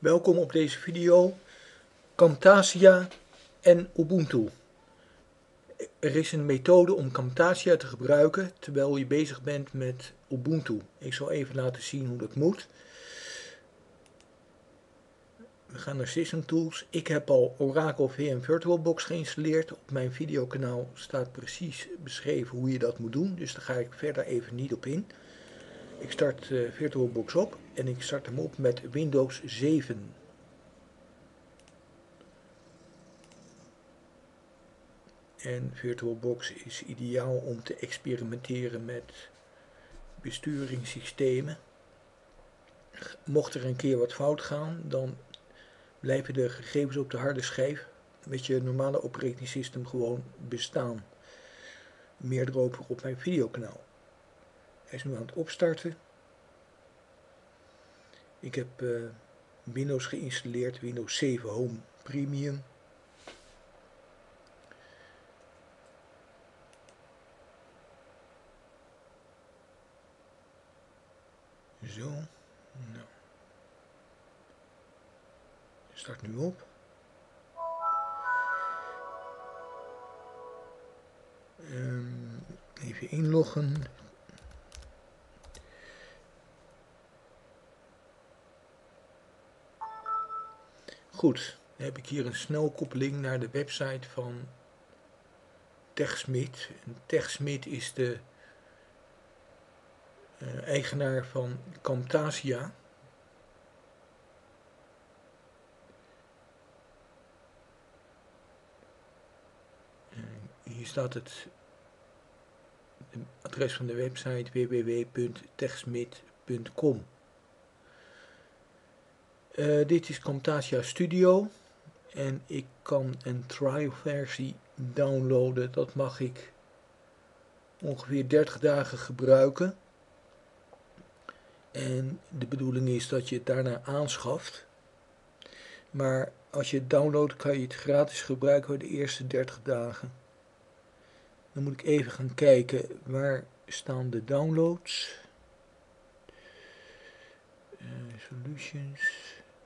Welkom op deze video, Camtasia en Ubuntu. Er is een methode om Camtasia te gebruiken terwijl je bezig bent met Ubuntu. Ik zal even laten zien hoe dat moet. We gaan naar System Tools. Ik heb al Oracle VM VirtualBox geïnstalleerd. Op mijn videokanaal staat precies beschreven hoe je dat moet doen, dus daar ga ik verder even niet op in. Ik start VirtualBox op en ik start hem op met Windows 7. En VirtualBox is ideaal om te experimenteren met besturingssystemen. Mocht er een keer wat fout gaan, dan blijven de gegevens op de harde schijf met je normale operating system gewoon bestaan. Meer erover op mijn videokanaal. Hij is nu aan het opstarten. Ik heb Windows geïnstalleerd, Windows 7 Home Premium. Zo, nou. Start nu op. Even inloggen. Goed, dan heb ik hier een snelkoppeling naar de website van TechSmith. TechSmith is de eigenaar van Camtasia. Hier staat het adres van de website www.techsmith.com. Dit is Camtasia Studio en ik kan een trial versie downloaden. Dat mag ik ongeveer 30 dagen gebruiken. En de bedoeling is dat je het daarna aanschaft. Maar als je het downloadt kan je het gratis gebruiken de eerste 30 dagen. Dan moet ik even gaan kijken waar staan de downloads. Solutions.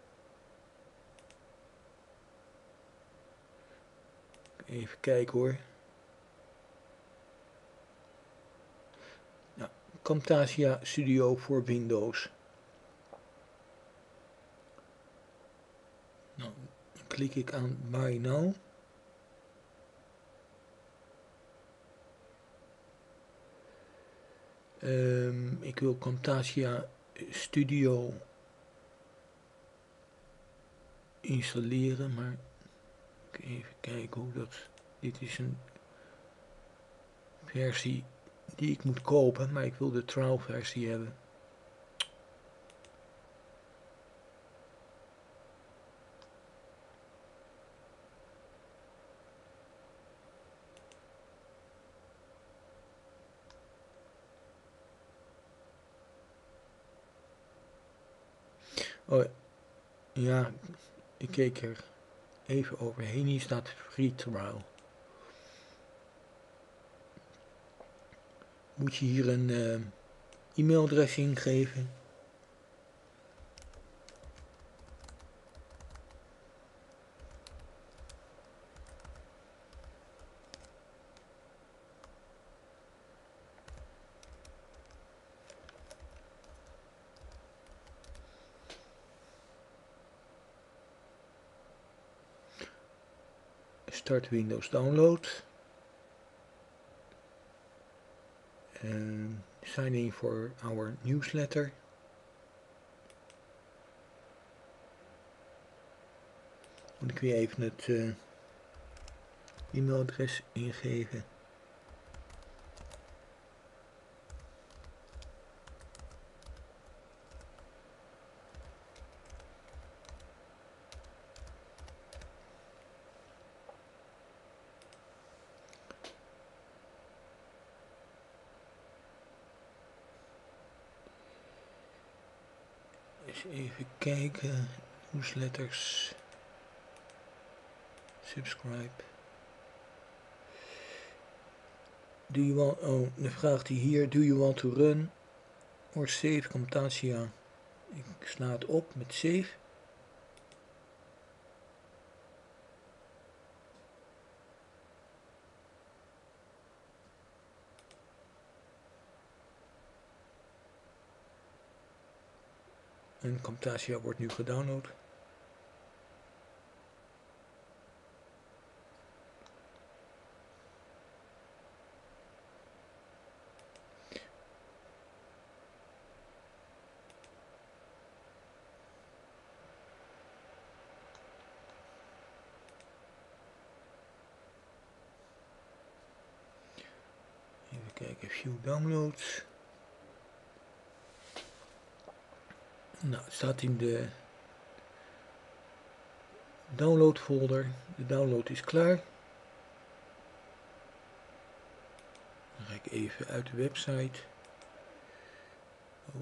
Even kijken hoor. Nou, Camtasia Studio voor Windows. Nou, dan klik ik aan Buy Now. Ik wil Camtasia Studio installeren, maar even kijken hoe dat. Dit is een versie die ik moet kopen, maar ik wil de trial versie hebben. Oh ja, ik keek er even overheen. Hier staat free trial. Moet je hier een e-mailadres ingeven. Start Windows Download. Sign in for our newsletter. Moet ik weer even het e-mailadres ingeven. Eens even kijken, newsletters, subscribe. Do you want, de vraag die hier, do you want to run or save Camtasia? Ik sla het op met save. En Camtasia wordt nu gedownload. Even kijken, view downloads. Nou, het staat in de download folder. De download is klaar. Dan ga ik even uit de website. Oh.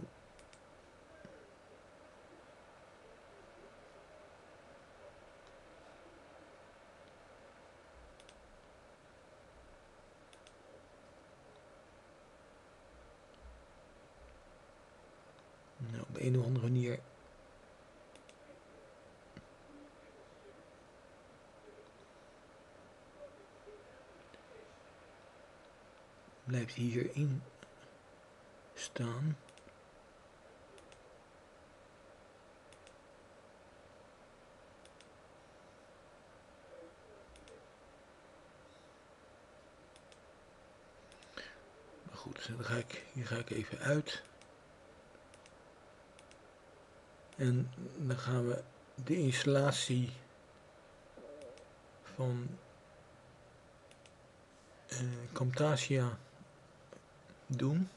Nou, op een of andere manier blijft hierin staan. Maar goed, hier ga ik even uit. En dan gaan we de installatie van Camtasia doen.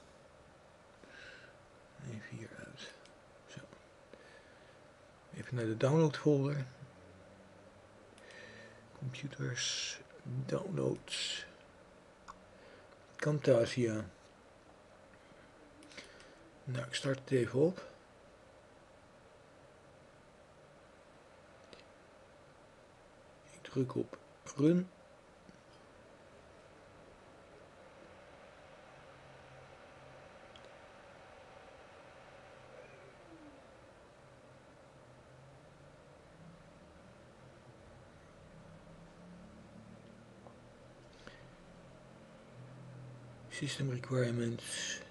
Even hieruit. Zo. Even naar de download folder. Computers, downloads, Camtasia. Nou, ik start het even op. Ik druk op run. System requirements.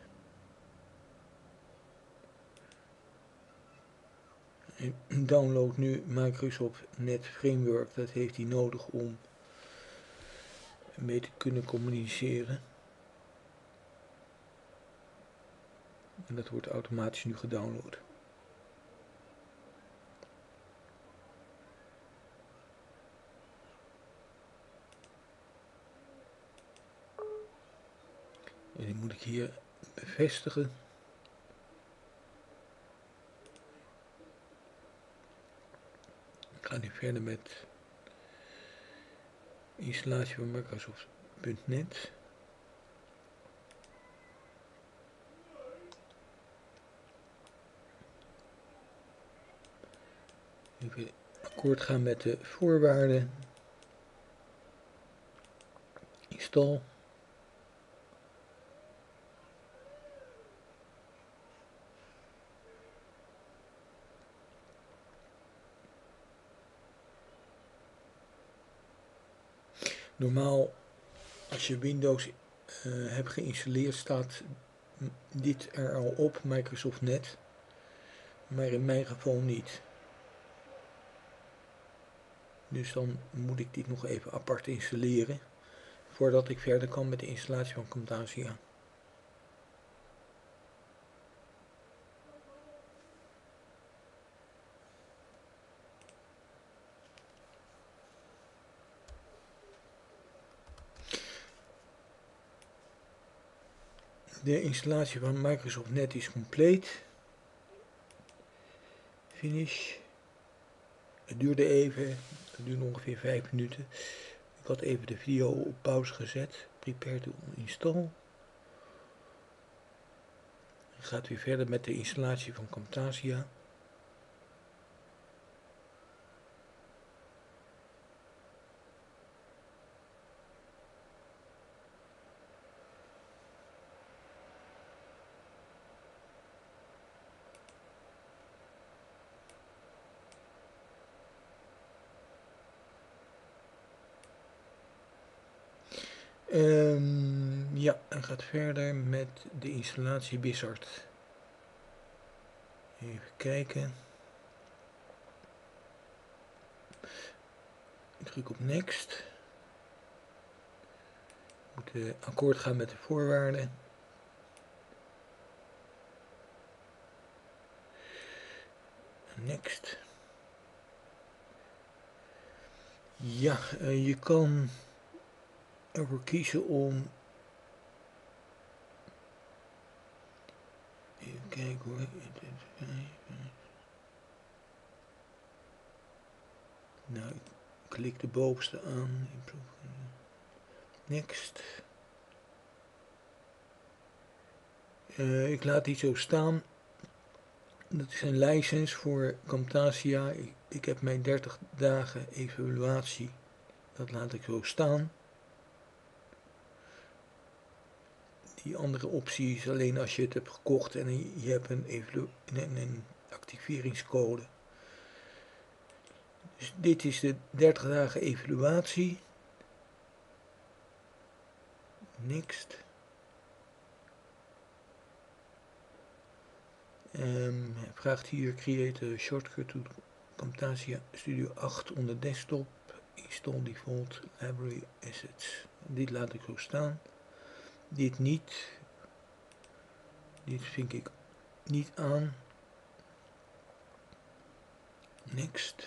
Download nu Microsoft Net Framework. Dat heeft hij nodig om mee te kunnen communiceren. En dat wordt automatisch nu gedownload. En die moet ik hier bevestigen. Ik ga nu verder met installatie van Microsoft.net. Even akkoord gaan met de voorwaarden. Install. Normaal, als je Windows hebt geïnstalleerd, staat dit er al op, Microsoft Net. Maar in mijn geval niet. Dus dan moet ik dit nog even apart installeren, voordat ik verder kan met de installatie van Camtasia. De installatie van Microsoft Net is compleet. Finish. Het duurde even, het duurde ongeveer 5 minuten. Ik had even de video op pauze gezet. Prepare to install. Het gaat weer verder met de installatie van Camtasia. Ja, hij gaat verder met de installatie Wizard. Even kijken. Ik druk op next. Ik moet akkoord gaan met de voorwaarden. Next. Ja, je kan ervoor kiezen om... Even kijken hoor. Nou, ik klik de bovenste aan. Next. Ik laat die zo staan. Dat is een license voor Camtasia. Ik heb mijn 30 dagen evaluatie. Dat laat ik zo staan. Die andere optie is alleen als je het hebt gekocht en je hebt een activeringscode. Dus dit is de 30 dagen evaluatie. Next. Hij vraagt hier create a shortcut to Camtasia Studio 8 on the desktop. Install default library assets. Dit laat ik zo staan. Dit niet. Dit vind ik niet aan. Next.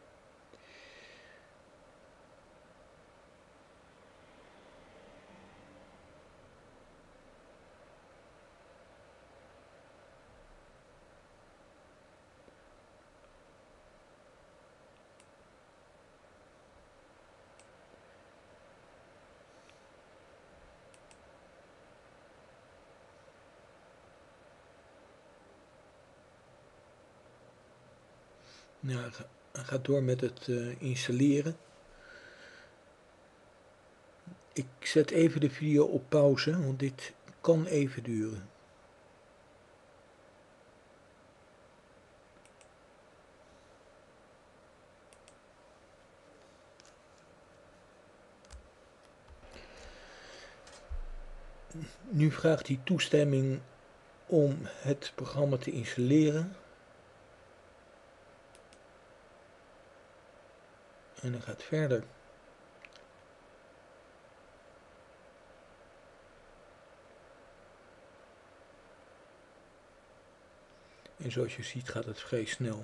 Nou, hij gaat door met het installeren. Ik zet even de video op pauze, want dit kan even duren. Nu vraagt hij toestemming om het programma te installeren. En dan gaat verder. En zoals je ziet gaat het vrij snel.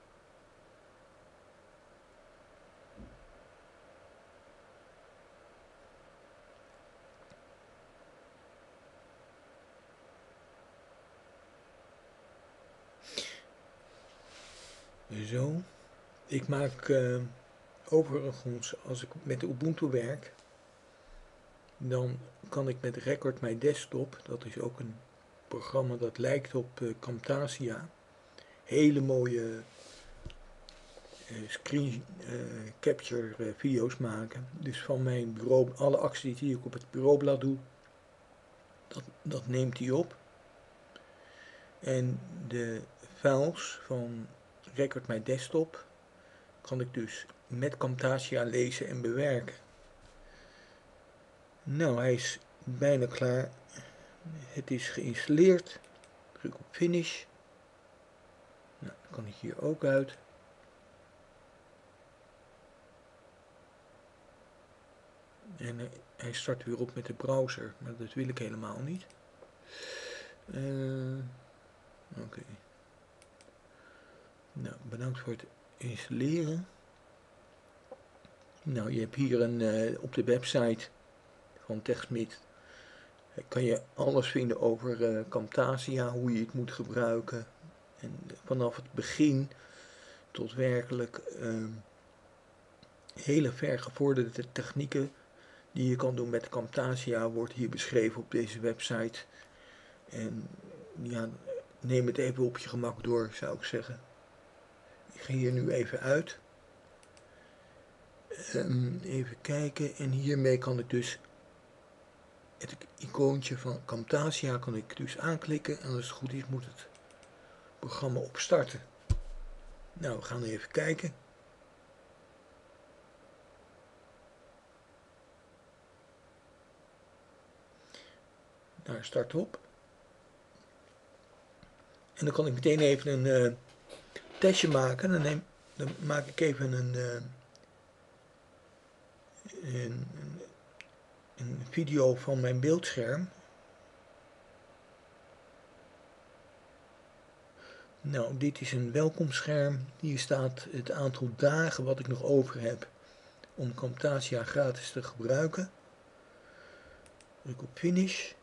Zo. Ik maak overigens, als ik met de Ubuntu werk, dan kan ik met Record My Desktop, dat is ook een programma dat lijkt op Camtasia, hele mooie screen capture video's maken. Dus van mijn bureau, alle acties die ik op het bureaublad doe, dat neemt hij op. En de files van Record My Desktop kan ik dus met Camtasia lezen en bewerken. Nou, hij is bijna klaar. Het is geïnstalleerd. Druk op finish. Nou, dan kan ik hier ook uit. En hij start weer op met de browser, maar dat wil ik helemaal niet. Oké. Nou, bedankt voor het installeren. Nou, je hebt hier op de website van TechSmith kan je alles vinden over Camtasia, hoe je het moet gebruiken. En vanaf het begin tot werkelijk hele vergevorderde technieken die je kan doen met Camtasia wordt hier beschreven op deze website. En ja, neem het even op je gemak door, zou ik zeggen. Ik ga hier nu even uit. Even kijken. En hiermee kan ik dus het icoontje van Camtasia kan ik dus aanklikken. En als het goed is moet het programma opstarten. Nou, we gaan even kijken. Nou, start op. En dan kan ik meteen even een testje maken. Dan maak ik even een video van mijn beeldscherm. Nou, dit is een welkomstscherm. Hier staat het aantal dagen wat ik nog over heb om Camtasia gratis te gebruiken. Druk op finish.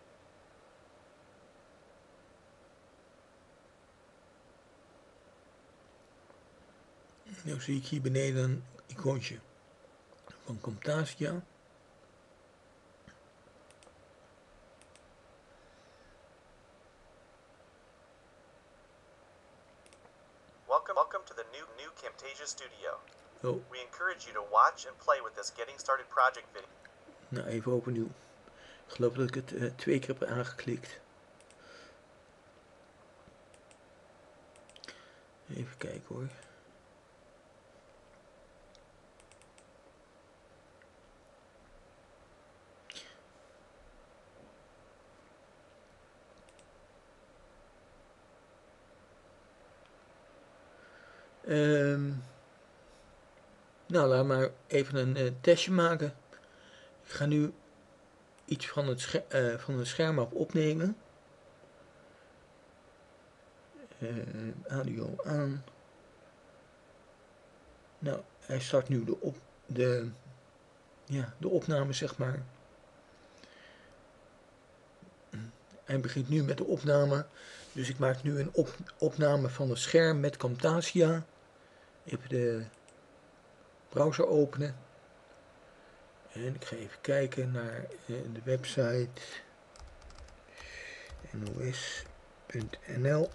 Nu zie ik hier beneden een icoontje van Camtasia. Welcome to the new Camtasia Studio. Oh. We encourage you to watch and play with this Getting Started project video. Nou, even overnieuw. Ik geloof dat ik het 2 keer heb aangeklikt. Even kijken hoor. Nou, laat maar even een testje maken. Ik ga nu iets van het scherm af opnemen. Audio aan. Nou, hij start nu de opname, zeg maar. Hij begint nu met de opname. Dus ik maak nu een opname van het scherm met Camtasia. Even de browser openen. En ik ga even kijken naar de website nos.nl.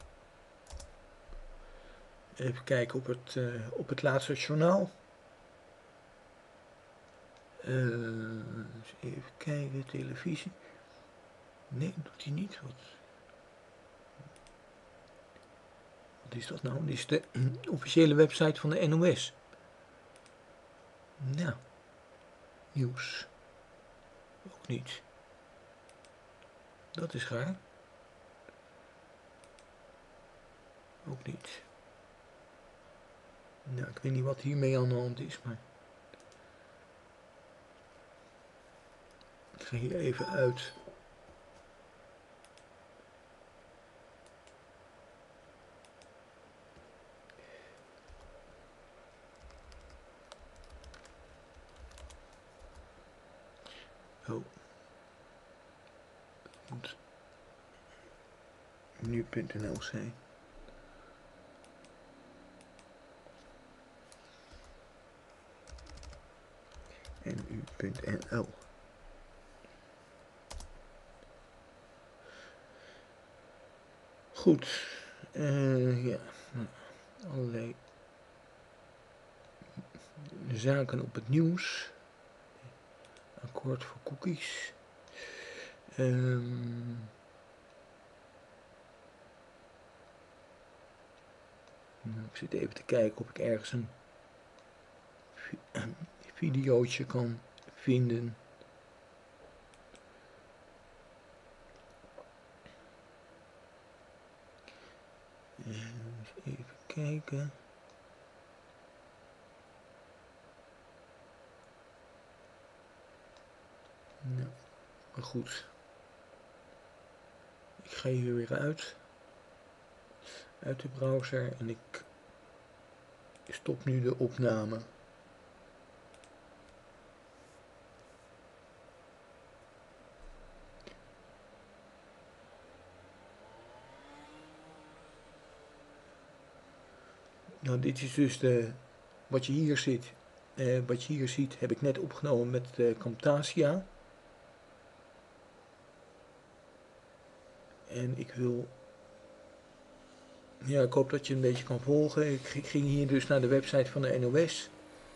Even kijken op het laatste journaal. Even kijken, televisie. Nee, doet hij niet. Wat is dat nou? Dit is de officiële website van de NOS. Nou, nieuws. Ook niet. Dat is raar. Ook niet. Nou, ik weet niet wat hiermee aan de hand is, maar... Ik ga hier even uit. Oh. Moet nu.nl zijn. nu.nl. Goed. Ja. Allerlei zaken op het nieuws. Akkoord voor cookies. Nou, ik zit even te kijken of ik ergens een videootje kan vinden. Even kijken. Nou, maar goed. Ik ga hier weer uit de browser en ik stop nu de opname. Nou, dit is dus wat je hier ziet. Wat je hier ziet heb ik net opgenomen met Camtasia. En ik hoop dat je een beetje kan volgen. Ik ging hier dus naar de website van de NOS.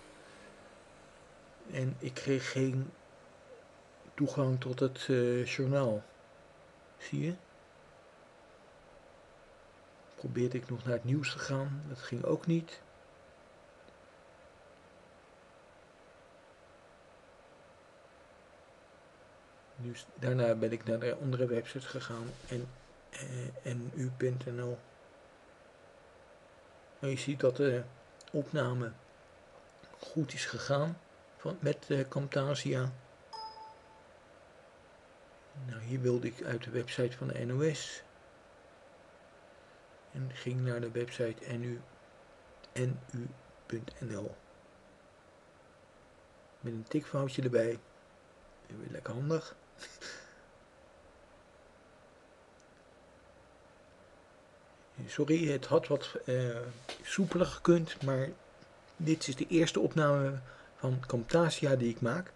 En ik kreeg geen toegang tot het journaal. Zie je? Probeerde ik nog naar het nieuws te gaan. Dat ging ook niet. Dus daarna ben ik naar de andere website gegaan. En nu.nl. En je ziet dat de opname goed is gegaan met Camtasia. Nou, hier wilde ik uit de website van de NOS. En ging naar de website nu.nl. Met een tikfoutje erbij. Weer lekker handig. Sorry, het had wat soepeler gekund, maar dit is de eerste opname van Camtasia die ik maak.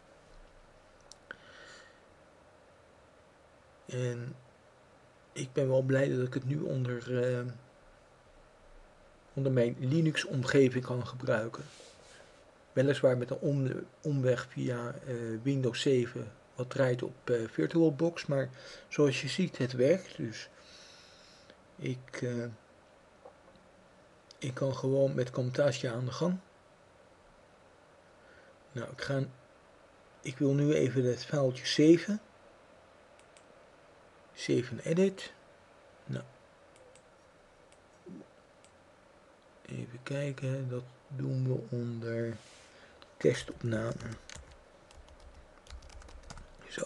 En ik ben wel blij dat ik het nu onder mijn Linux omgeving kan gebruiken. Weliswaar met een omweg via Windows 7 wat draait op VirtualBox, maar zoals je ziet het werkt. Dus ik kan gewoon met Camtasia aan de gang. Nou, ik wil nu even het vuiltje saven. Save en edit. Nou, even kijken, dat doen we onder testopname. Zo.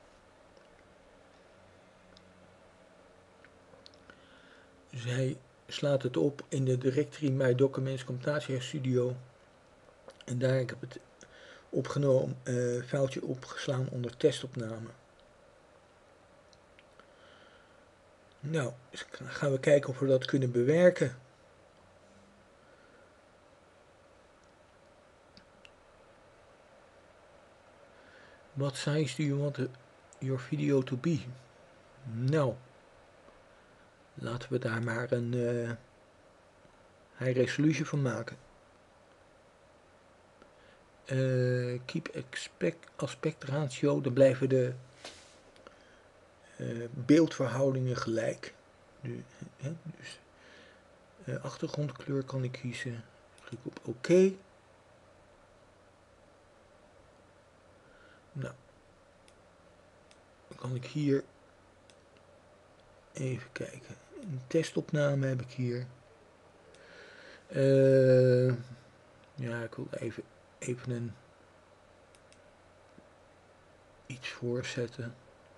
Dus hij slaat het op in de directory My Documents Camtasia Studio. En daar heb ik het opgenomen, vuiltje opgeslaan onder testopname. Nou, dus gaan we kijken of we dat kunnen bewerken. What size do you want your video to be? Nou, laten we daar maar een high resolution van maken. Keep aspect ratio, dan blijven de beeldverhoudingen gelijk. Dus achtergrondkleur kan ik kiezen. Druk op OK. Nou, dan kan ik hier even kijken. Een testopname heb ik hier. Ja, ik wil even een iets voorzetten.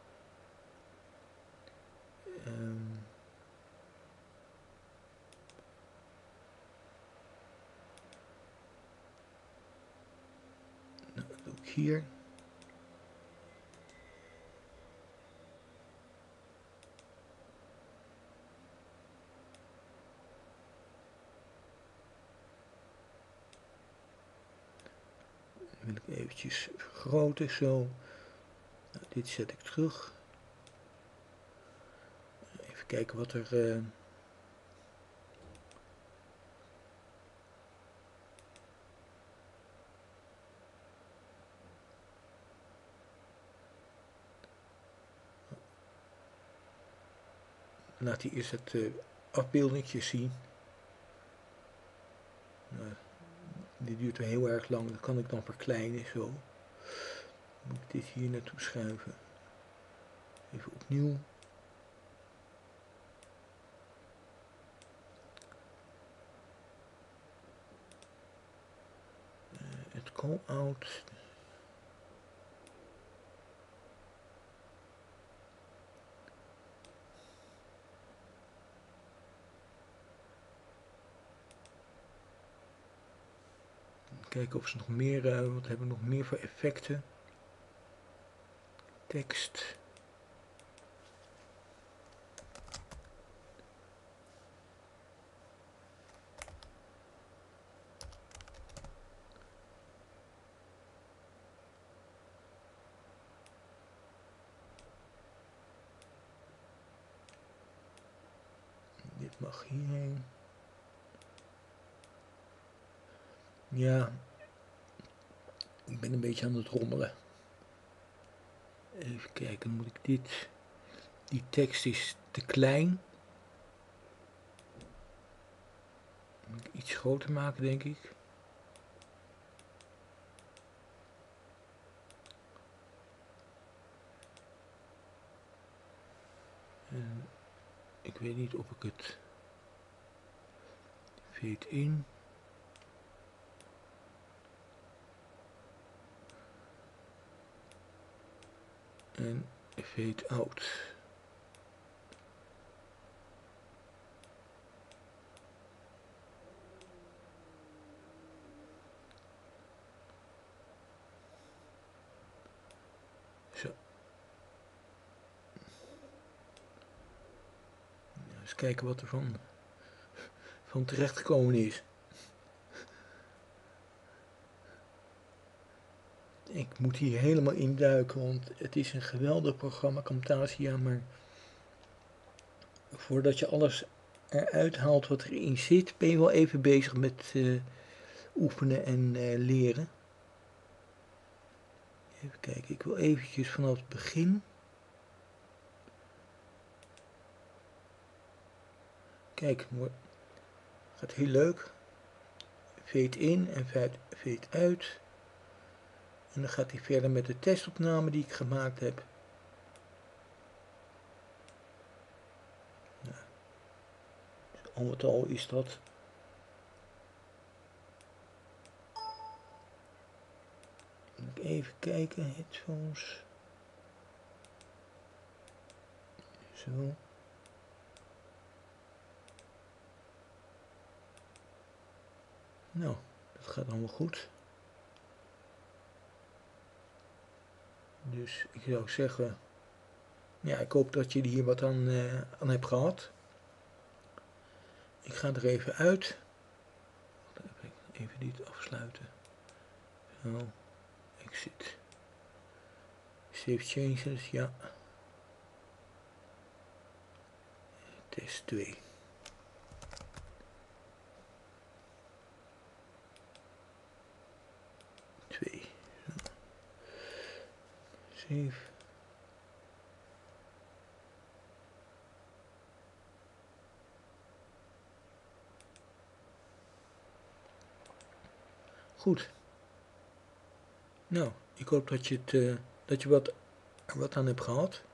Nou, dat doe ik hier. Dan wil ik eventjes vergroten zo. Nou, dit zet ik terug. Even kijken wat er... Laat hij eerst het afbeeldingje zien. Nou, dit duurt wel heel erg lang, dat kan ik dan verkleinen zo. Moet ik dit hier naartoe schuiven. Even opnieuw. Het call-out. Kijken of ze nog meer, wat hebben we nog meer voor effecten. Tekst. Dit mag hierheen. Ja, ik ben een beetje aan het rommelen. Even kijken, moet ik dit... Die tekst is te klein. Moet ik iets groter maken, denk ik. weet niet of ik het fade in. En fade out. Zo. Eens kijken wat er van terecht gekomen is. Ik moet hier helemaal induiken, want het is een geweldig programma, Camtasia, maar voordat je alles eruit haalt wat erin zit, ben je wel even bezig met oefenen en leren. Even kijken, ik wil eventjes vanaf het begin. Kijk, gaat heel leuk. Fade in en fade uit. En dan gaat hij verder met de testopname die ik gemaakt heb. Nou, dus al met al is dat even kijken, headphones. Zo. Nou, dat gaat allemaal goed. Dus ik zou zeggen, ja, ik hoop dat je er hier wat aan hebt gehad. Ik ga er even uit. Even dit afsluiten. Zo, exit. Save changes, ja. Test 2. Save. Goed. Nou, ik hoop dat je wat aan hebt gehad.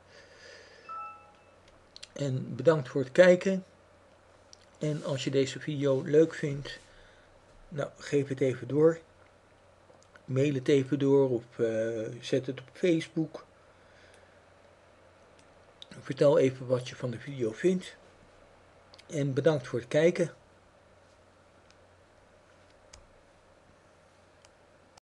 En bedankt voor het kijken. En als je deze video leuk vindt, nou, geef het even door. Mail het even door of zet het op Facebook. Vertel even wat je van de video vindt. En bedankt voor het kijken.